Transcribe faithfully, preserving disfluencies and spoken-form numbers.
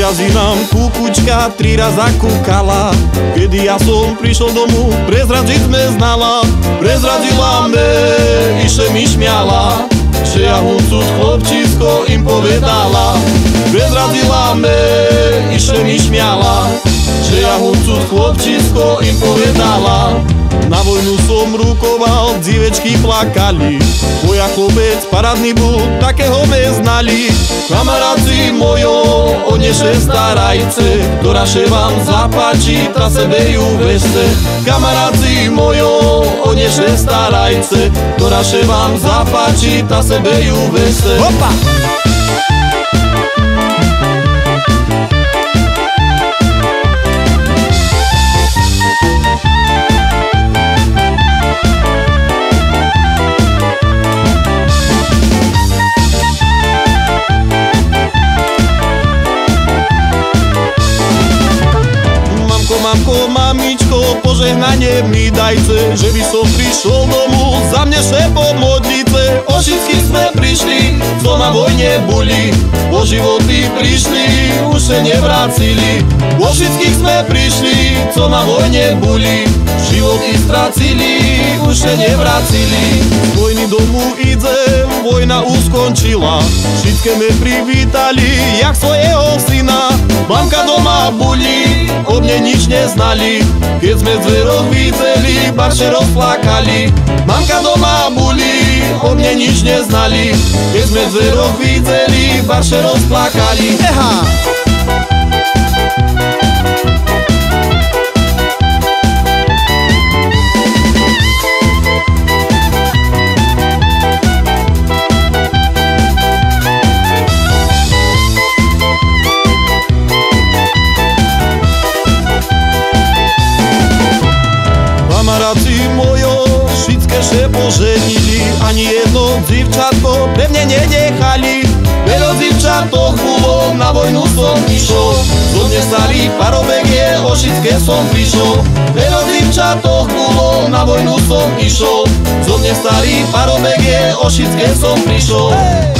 razy nám kukučka tri raza kúkala. Kedy ja som prišiel domu, prezradiť sme znala. Prezradila me, iše mi šmiala, že ja huncud chlopčisko im povedala. Prezradila me, iše mi šmiala, že ja huncud chlopčisko im povedala. Na vojnu som rukoval, dzivečky plakali, moja chlopec parádny bol, takého me znali. Kamaráci mojo, o neše starajce, ktorá še vám zapáči, ta sebe ju vešte. Kamaráci mojo, o neše starajce, ktorá še vám zapáči, ta sebe ju vešte. Opa! Mamko, mamičko, požehnanie mi dajte, že by som prišiel domu, za mne še pomodlice. O všetky sme prišli, co na vojne boli, o životy prišli, už se nevracili. O všetkých sme prišli, co na vojne boli, životy stracili, už se nevracili. Z vojny domu idem, vojna už skončila, všetké me privítali, jak svojho syna. Mamka doma boli, o mne nič neznali, keď sme zverov videli, barše rozplakali. Mamka doma boli, o mne nič neznali, keď sme zverov videli, barše rozplakali. Eha! Kamaráci mojo, všetké še poženili, ani jedno dzivčatko pre mne nenechali. Veľa dzivčatok bolo, na vojnu som išol, zo mne starý parobek je, o všetké som prišol. Veľa dzivčatok bolo, na vojnu som išol, zo mne starý parobek je, o všetké som prišol.